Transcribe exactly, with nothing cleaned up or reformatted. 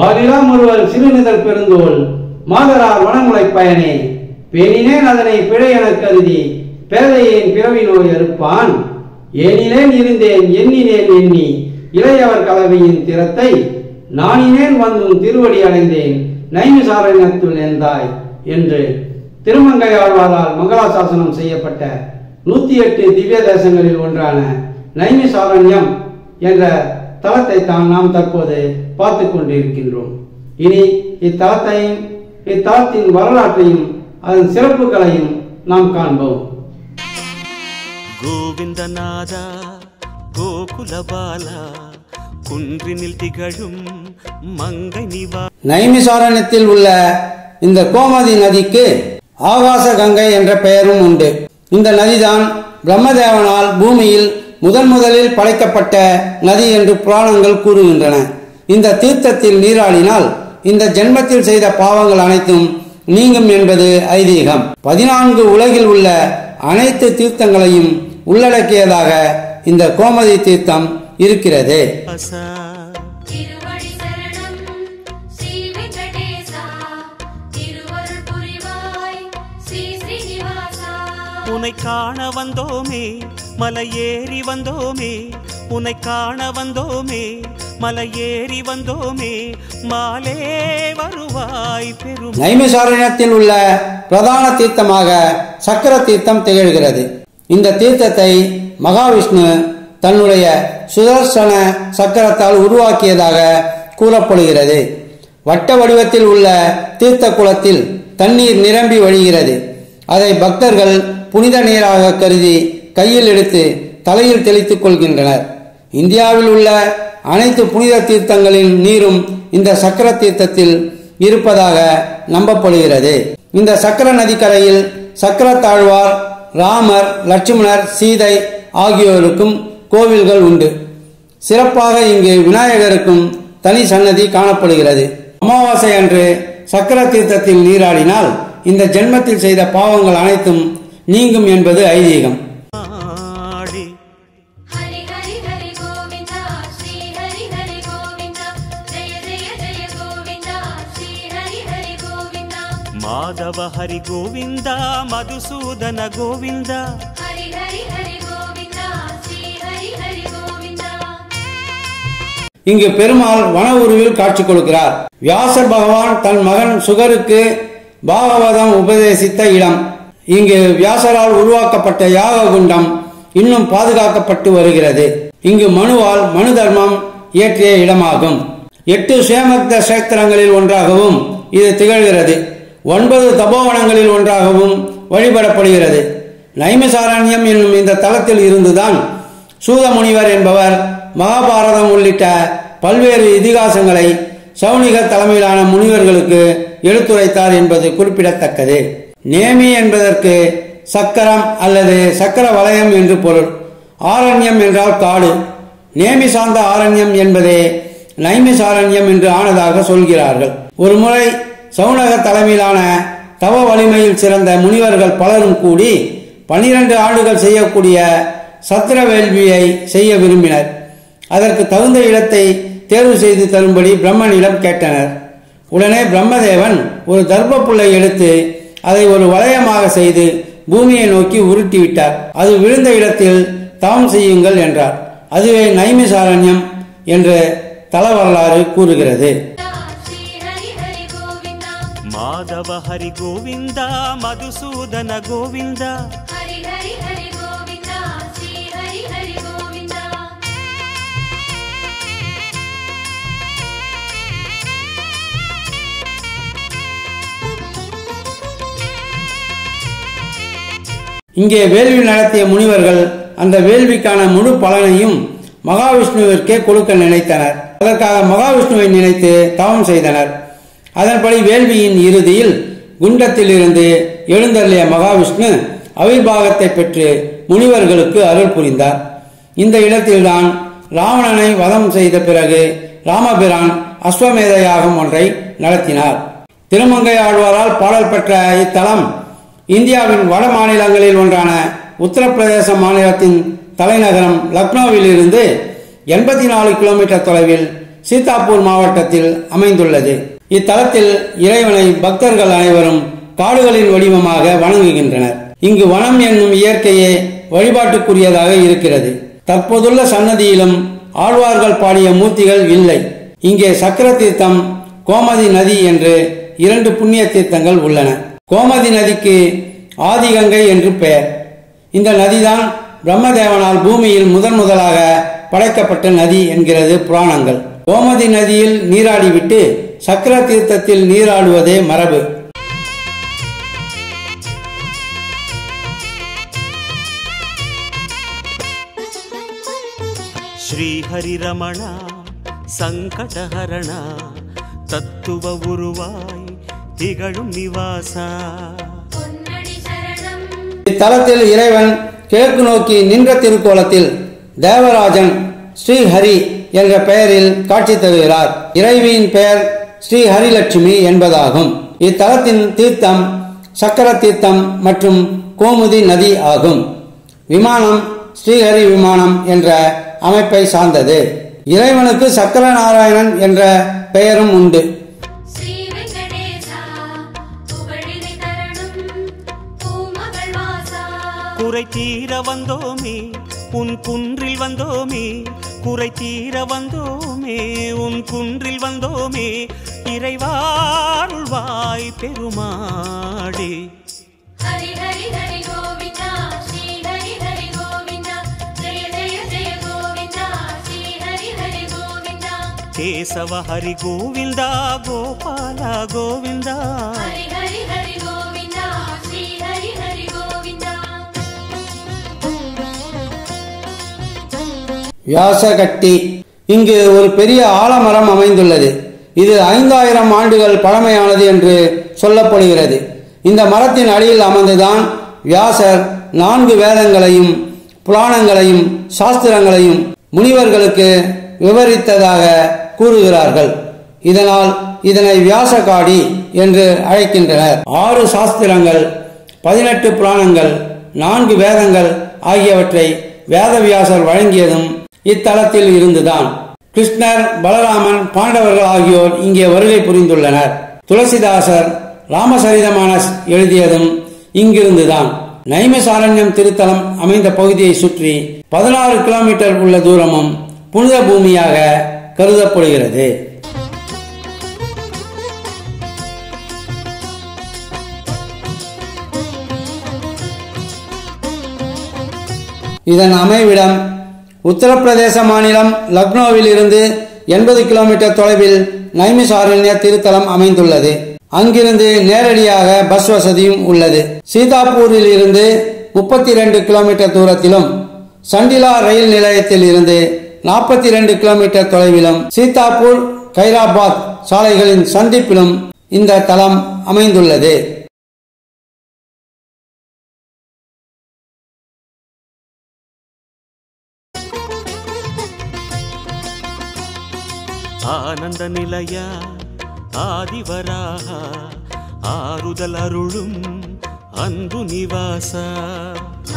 வாலிலாம் ஒருவர் சிறுநிதழ் பெருந்தோல் மாதரார் வனமுலை பயனே பேணினேன் அதனை பிழை எனக் கருதி பேதையேன் பிறவி நோய் அறுப்பான் ஏனினேன் இருந்தேன் எண்ணினேன் எண்ணி இளையவர் கலவையின் திறத்தை நானினேன் வந்தும் திருவடி அடைந்தேன் நைமிசாரண்யத்துள் எந்தாய் என்று திருமங்கையாழ்வாரால் மங்களாசாசனம் செய்யப்பட்ட நூத்தி எட்டு திவ்ய தேசங்களில் ஒன்றான நைமிசாரண்யம் என்ற தலத்தை தான் நாம் தற்போது பார்த்து கொண்டிருக்கின்றோம். இனி இத்தலத்தையும் இத்தலத்தின் வரலாற்றையும் அதன் சிறப்புகளையும் நாம் காண்போம். கோவிந்தநாதா கோகுலபாலா குன்றினில் திகழும் மங்கை நிவா. நைமிசாரண்யத்தில் உள்ள இந்த கோமதி நதிக்கு ஆகாச கங்கை என்ற பெயரும் உண்டு. இந்த நதிதான் பிரம்மதேவனால் பூமியில் முதன் முதலில் படைக்கப்பட்ட நதி என்று புராணங்கள் கூறுகின்றன. இந்த தீர்த்தத்தில் நீராடினால் இந்த ஜென்மத்தில் செய்த பாவங்கள் அனைத்தும் நீங்கும் என்பது ஐதீகம். பதினான்கு உலகில் உள்ள அனைத்து தீர்த்தங்களையும் உள்ளடக்கியதாக இந்த கோமதி தீர்த்தம் இருக்கிறது. உன்னை காண வந்தோமே மலையேறி வந்தோமே உன்னை காண வந்தோமே மலையேறி வந்தோமே மாலே வருவாய் பெரும். நைமிசாரண்யத்தில் உள்ள பிரதான தீர்த்தமாக சக்கர தீர்த்தம் திகழ்கிறது. இந்த தீர்த்தத்தை மகாவிஷ்ணு தன்னுடைய சுதர்சன சக்கரத்தால் உருவாக்கியதாக கூறப்படுகிறது. வட்ட வடிவத்தில் உள்ள தீர்த்த குளத்தில் தண்ணீர் நிரம்பி வழிகிறது. அதை பக்தர்கள் புனித நீராக கருதி கையில் எடுத்து தலையில் தெளித்துக் கொள்கின்றனர். இந்தியாவில் உள்ள அனைத்து புனித தீர்த்தங்களின் நீரும் இந்த சக்கர தீர்த்தத்தில் இருப்பதாக நம்பப்படுகிறது. இந்த சக்கர நதிக்கரையில் சக்கரத்தாழ்வார், ராமர், லட்சுமணர், சீதை ஆகியோருக்கும் கோவில்கள் உண்டு. சிறப்பாக இங்கு விநாயகருக்கும் தனி சன்னதி காணப்படுகிறது. அமாவாசை அன்று சக்கர தீர்த்தத்தில் நீராடினால் இந்த ஜென்மத்தில் செய்த பாவங்கள் அனைத்தும் நீங்கும் என்பது ஐதீகம். மாதவ ஹரி கோவிந்தா மதுசூதன கோவிந்தா ஹரி ஹரி ஹரி கோவிந்தா ஸ்ரீ ஹரி ஹரி கோவிந்தா. இங்கு பெருமாள் வன உருவில் காட்சி கொடுக்கிறார். வியாசர் பகவான் தன் மகன் சுகருக்கு பாகவதம் உபதேசித்த இடம். இங்கு வியாசரால் உருவாக்கப்பட்ட யாக குண்டம் இன்னும் பாதுகாக்கப்பட்டு வருகிறது. இங்கு மனுவால் மனு தர்மம் இயற்றிய இடமாகும். எட்டு சேமக்த சேத்திரங்களில் ஒன்றாகவும் இது திகழ்கிறது. ஒன்பது தபோவனங்களில் ஒன்றாகவும் வழிபடப்படுகிறது. நைமிசாரண்யம் என்னும் இந்த தலத்தில் இருந்துதான் சூத முனிவர் என்பவர் மகாபாரதம் உள்ளிட்ட பல்வேறு இதிகாசங்களை சௌனிகர் தலைமையிலான முனிவர்களுக்கு எடுத்துரைத்தார் என்பது குறிப்பிடத்தக்கது. நேமி என்பதற்கு சக்கரம் அல்லது சக்கர வலயம் என்று பொருள். ஆரண்யம் என்றால் காடு. நேமி சார்ந்த ஆரண்யம் என்பதே நைமிசாரண்யம் என்று ஆனதாக சொல்கிறார்கள். ஒரு முறை சௌனகர் தலைமையிலான தவ வலிமையில் சிறந்த முனிவர்கள் பலரும் கூடி பனிரெண்டு ஆண்டுகள் செய்யக்கூடிய சத்திர வேள்வியை செய்ய விரும்பினர். அதற்கு தகுந்த இடத்தை தேர்வு செய்து தரும்படி பிரம்மனிடம் கேட்டனர். உடனே பிரம்மதேவன் ஒரு தர்ப்ப புல்லை எடுத்து அதை ஒரு வளையமாக செய்து பூமியை நோக்கி உருட்டிவிட்டார். அது விழுந்த இடத்தில் தவம் செய்யுங்கள் என்றார். அதுவே நைமிசாரண்யம் என்று தல வரலாறு கூறுகிறது. மாதவ ஹரி கோவிந்தா மதுசூதன கோவிந்தா ஹரி ஹரி ஹரி கோவிந்தா ஸ்ரீ ஹரி ஹரி கோவிந்தா. இங்கே வேள்வி நடத்திய முனிவர்கள் அந்த வேள்விக்கான முழு பலனையும் மகாவிஷ்ணுவிற்கே கொடுக்க நினைத்தனர். அதற்காக மகாவிஷ்ணுவை நினைத்து தவம் செய்தனர். அதன்படி வேள்வியின் இறுதியில் குண்டத்தில் இருந்து எழுந்தருளிய மகாவிஷ்ணு அவிர்வாகத்தை பெற்று முனிவர்களுக்கு அருள் புரிந்தார். இந்த இடத்தில்தான் ராவணனை வதம் செய்த பிறகு ராமபிரான் அஸ்வமேத யாகம் ஒன்றை நடத்தினார். திருமங்கை ஆழ்வாரால் பாடல் பெற்ற இத்தலம் இந்தியாவின் வட மாநிலங்களில் ஒன்றான உத்தரப்பிரதேச மாநிலத்தின் தலைநகரம் லக்னோவில் இருந்து எண்பத்தி நாலு கிலோமீட்டர் தொலைவில் சீதாப்பூர் மாவட்டத்தில் அமைந்துள்ளது. இத்தலத்தில் இறைவனை பக்தர்கள் அனைவரும் காடுகளின் வடிவமாக வணங்குகின்றனர். இங்கு வனம் என்னும் இயற்கையே வழிபாட்டுக்குரியதாக இருக்கிறது. தற்போதுள்ள சன்னதியிலும் ஆழ்வார்கள் பாடிய மூர்த்திகள் இல்லை. இங்கே சக்கர தீர்த்தம், கோமதி நதி என்று இரண்டு புண்ணிய தீர்த்தங்கள் உள்ளன. கோமதி நதிக்கு ஆதிகங்கை என்று பெயர். இந்த நதிதான் பிரம்மதேவனால் பூமியில் முதன் முதலாக படைக்கப்பட்ட நதி என்கிறது புராணங்கள். கோமதி நதியில் நீராடிவிட்டு சக்கர தீர்த்தத்தில் நீராடுவதே மரபு. ஸ்ரீஹரி ரமணா சங்கடஹரணா தத்துவ உருவாய் திகழும் நிவாசா. இத்தலத்தில் இறைவன் கிழக்கு நோக்கி நின்ற திருக்கோலத்தில் தேவராஜன் ஸ்ரீஹரி என்ற பெயரில் காட்சி தருகிறார். இறைவியின் பெயர் ஸ்ரீ ஹரிலட்சுமி என்பதாகும். இத்தலத்தின் தீர்த்தம் சக்கர தீர்த்தம் மற்றும் கோமுதி நதி ஆகும். விமானம் ஸ்ரீஹரி விமானம் என்ற அமைப்பை சார்ந்தது. இறைவனுக்கு சக்கர நாராயணன் என்ற பெயரும் உண்டு. குறை தீர வந்தோமே உன் குன்றில் வந்தோமே, குறை தீர வந்தோமே உன் குன்றில் வந்தோமே, இறைவாருள்வாய் பெருமாடே. ஹரி ஹரி ஹரி கோவிந்தா ஸ்ரீ ஹரி ஹரி கோவிந்தா, ஜெய ஜெய ஜெய கோவிந்தா ஸ்ரீ ஹரி ஹரி கோவிந்தா. கேசவ ஹரி கோவிந்தா கோபால கோவிந்தா, ஹரி ஹரி ஹரி கோவிந்தா ஸ்ரீ ஹரி ஹரி கோவிந்தா. வியாசகட்டி. இங்கு ஒரு பெரிய ஆலமரம் அமைந்துள்ளது. இது ஐந்தாயிரம் ஆண்டுகள் பழமையானது என்று சொல்லப்படுகிறது. இந்த மரத்தின் அடியில் அமர்ந்துதான் வியாசர் நான்கு வேதங்களையும் புராணங்களையும் சாஸ்திரங்களையும் முனிவர்களுக்கு விவரித்ததாக கூறுகிறார்கள். இதனால் இதனை வியாசகாடி என்று அழைக்கின்றனர். ஆறு சாஸ்திரங்கள், பதினெட்டு புராணங்கள், நான்கு வேதங்கள் ஆகியவற்றை வேதவியாசர் வழங்கியதும் இத்தலத்தில் இருந்துதான். கிருஷ்ணர், பலராமன், பாண்டவர்கள் ஆகியோர் இங்கே வருகை புரிந்துள்ளனர். துளசிதாசர் ராமசரிதமானஸ் எழுதியதும் இங்கிருந்துதான். நைமிசாரண்யம் திருத்தலம் அமைந்த பகுதியை சுற்றி பதினாறு கிலோமீட்டர் உள்ள தூரமும் புனித பூமியாக கருதப்படுகிறது. இதன் அமைவிடம் உத்தரப்பிரதேச மாநிலம் லக்னோவில் இருந்து எண்பது கிலோமீட்டர் தொலைவில் நைமிசாரண்ய திருத்தலம் அமைந்துள்ளது. அங்கிருந்து நேரடியாக பஸ் வசதியும் உள்ளது. சீதாப்பூரில் இருந்து முப்பத்தி இரண்டு கிலோமீட்டர் தூரத்திலும், சண்டிலா ரயில் நிலையத்தில் இருந்து நாற்பத்தி இரண்டு கிலோமீட்டர் தொலைவிலும், சீதாப்பூர் கைராபாத் சாலைகளின் சந்திப்பிலும் இந்த தலம் அமைந்துள்ளது. ஆனந்த நிலையா ஆதிவராக ஆறுதல் அருளும் அன்பு நிவாசா.